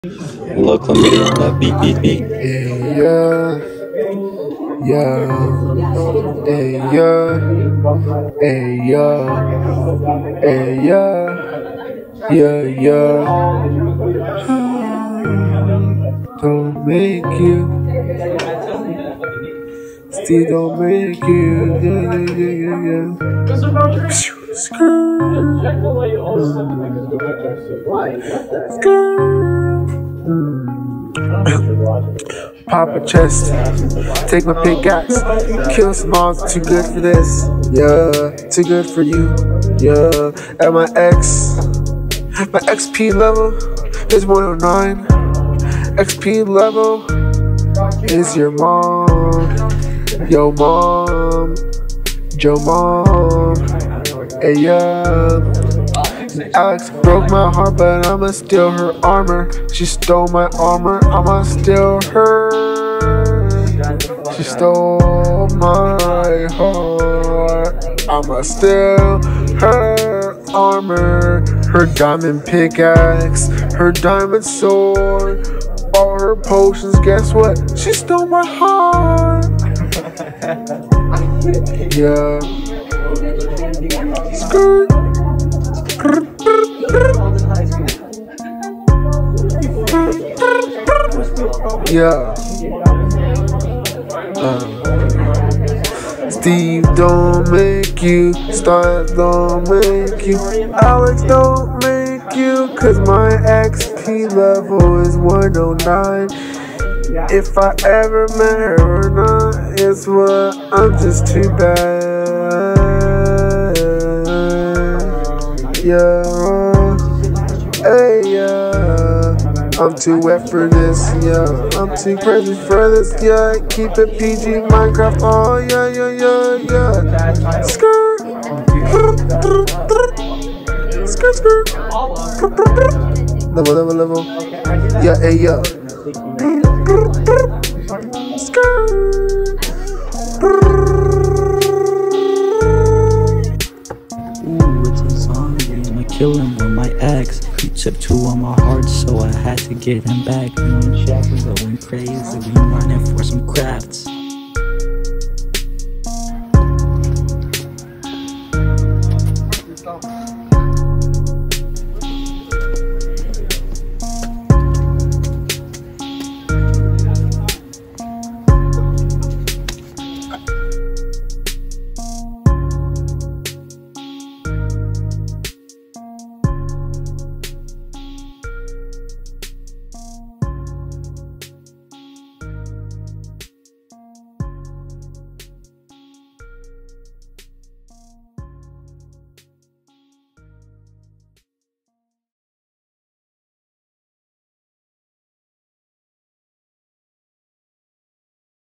Look, let me on that beat. Yeah, yeah, hey, yeah, hey, yeah, yeah. Don't make you, still don't make you, yeah. Pop a chest, take my pickaxe, kill smog, too good for this, yeah, too good for you, yeah. At my XP level is 109, XP level is your mom, yo mom, hey yeah. Alex broke my heart, but I'ma steal her armor. She stole my armor, I'ma steal her. She stole my heart, I'ma steal her armor. Her diamond pickaxe, her diamond sword, all her potions, guess what? She stole my heart. Yeah. Skirt. Yeah. Steve don't make you, Start don't make you, Alex don't make you, cause my XP level is 109. If I ever met her or not, it's what, I'm just too bad. Yeah, hey, yeah, I'm too wet for this, yeah, I'm too crazy for this, yeah, keep it PG, Minecraft, oh, yeah, skirt, skirt, level, yeah, hey, yeah, skirt. Kill him with my axe. He took 2 on my heart, so I had to get him back. Me and Jack was going crazy, we running for some crafts.